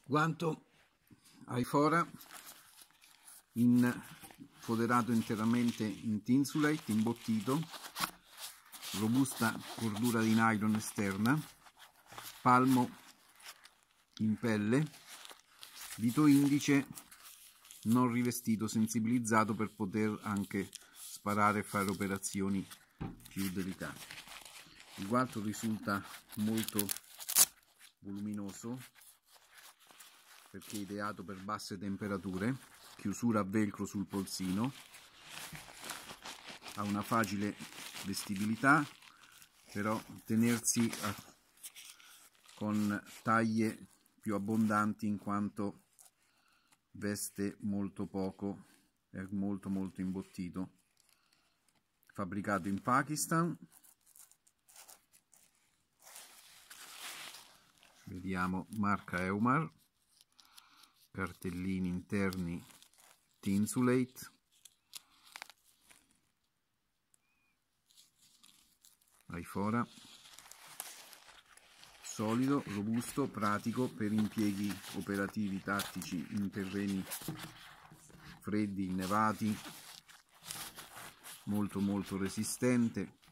Guanto Aifora foderato interamente in Tinsulate, imbottito, robusta cordura di nylon esterna, palmo in pelle, dito indice non rivestito, sensibilizzato per poter anche sparare e fare operazioni più delicate. Il guanto risulta molto voluminoso perché è ideato per basse temperature, chiusura a velcro sul polsino, ha una facile vestibilità, però tenersi con taglie più abbondanti in quanto veste molto poco, è molto imbottito. Fabbricato in Pakistan, vediamo marca Eumar, cartellini interni Tinsulate, Aifora, solido, robusto, pratico per impieghi operativi tattici in terreni freddi, innevati, molto resistente,